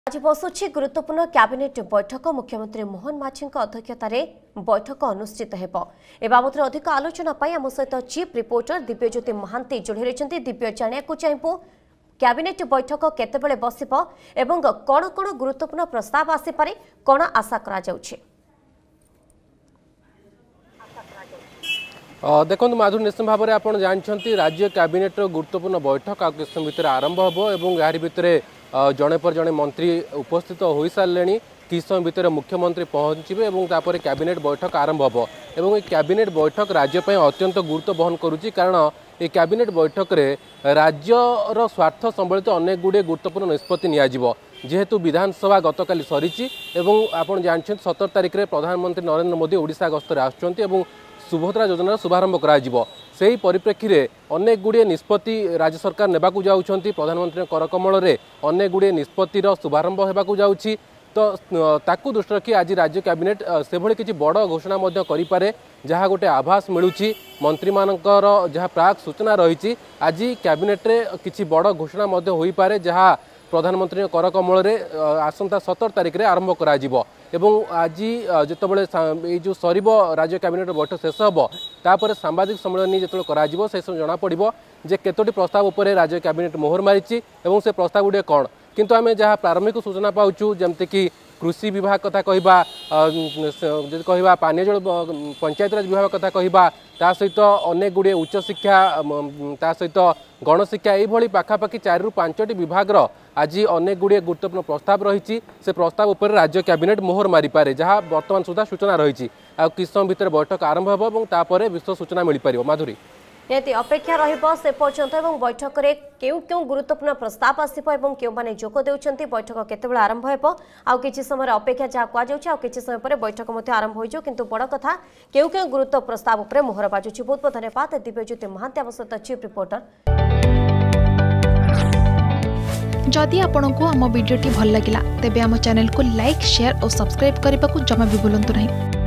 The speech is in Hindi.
आज बसुछि गुरुत्वपूर्ण कैबिनेट बैठक मुख्यमंत्री मोहन माझी अध्यक्षतार बैठक अनुष्ठित हेब ए बाबद अधिक आलोचना आम सहित चीफ रिपोर्टर दिव्यज्योति महांती जोड़ी रही दिव्य जाना चाहूँ कैबिनेट बैठक केतेबेले बसिब एवं कौन कौन गुरुत्वपूर्ण प्रस्ताव आसीपारे कौन आशा करा जाउछि। देखो माधुरी निश्चित भाव में आपड़ जानते राज्य कैबिनेट गुरुत्वपूर्ण बैठक आज किस भितर आरंभ हो यार भितर जड़े पर जड़े मंत्री उपस्थित हो सारे किस समय भितर मुख्यमंत्री पहुँचे और कैबिनेट बैठक आरंभ हो एवं कैबिनेट बैठक राज्य अत्यंत गुरुत्व बहन करुच्ची कारण ये कैबिनेट बैठक रे राज्यर स्वार्थ संबलित अनेक गुड़े गुरुत्वपूर्ण निष्पत्ति नियाजिबो जेहेतु विधानसभा गतकाली सरीची एवं आपण जानछन 17 तारिख रे प्रधानमंत्री नरेंद्र मोदी ओडिशा गस्त रे आछुचंती एवं सुभद्रा योजनार शुभारंभ कराजिबो सेही परिप्रेक्षी रे अनेक गुड़े निष्पत्ति राज्य सरकार नेबाकू जाउछंती प्रधानमंत्री करकमल रे अनेक गुड़े निष्पत्तिर शुभारंभ हेबाकू जाउछि तो ताकू दृष्टि रखी आज राज्य कैबिनेट से भली किसी बड़ घोषणा करि पारे जहाँ गोटे आभास मिलूची मंत्री मानकर जहाँ प्राक सूचना रही आज कैबिनेट रे किसी बड़ घोषणा हो पारे जहाँ प्रधानमंत्री करकमल रे आसंता 17 तारिख रे आरंभ करा जिवो एवं आज जितेबाला जो सर राज्य कैबिनेट बैठक शेष हम तापर सांबादिक सम्मेलन जो करा से सब जना पड़ो जे केतोटी प्रस्ताव उपर राज्य कैबिनेट मोहर मारी एवं से प्रस्ताव गुड़े कौन किंतु आम जहाँ प्रारंभिक सूचना पाचु जमती कि कृषि विभाग कथा कह पानी जल पंचायतराज विभाग कथा कह सहित अनेक गुड़े उच्च शिक्षा ता सहित गणशिक्षा ये पाखापाखि 4 ରୁ 5ଟି विभाग आज अनेक गुड़े गुरुत्वपूर्ण प्रस्ताव रही से प्रस्ताव उपर राज्य कैबिनेट मोहर मारी पारे जहाँ बर्तमान सुधा सूचना रही किस समय भितर बैठक आरंभ हो विस्तृत सूचना मिल पार। माधुरी निहती अपेक्षा रहिबो से पर्यंत एवं बैठक रे केउ गुरुत्वपूर्ण प्रस्ताव आसिबो एवं केउ माने जोग देउछंती बैठक केतेबेले आरंभ हेबो आ किछि समय अपेक्षा जा कुआ जाउछ आ किछि समय पर बैठक मध्ये आरंभ होइजो किंतु बड़ कथा केउ गुरुत्व प्रस्ताव ऊपर मोहर बाजुछि। बहुत बहुत धन्यवाद दिव्यज्योति महांती आवश्यक चीफ रिपोर्टर। जदि आपंक आम भिडी भल लगा तेब आम चैनल को लाइक शेयर और सब्सक्राइब करने को जमा भी भूलु नहीं।